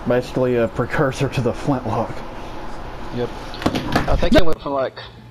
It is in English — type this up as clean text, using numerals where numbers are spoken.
Basically a precursor to the flintlock. Yep. I think it went from like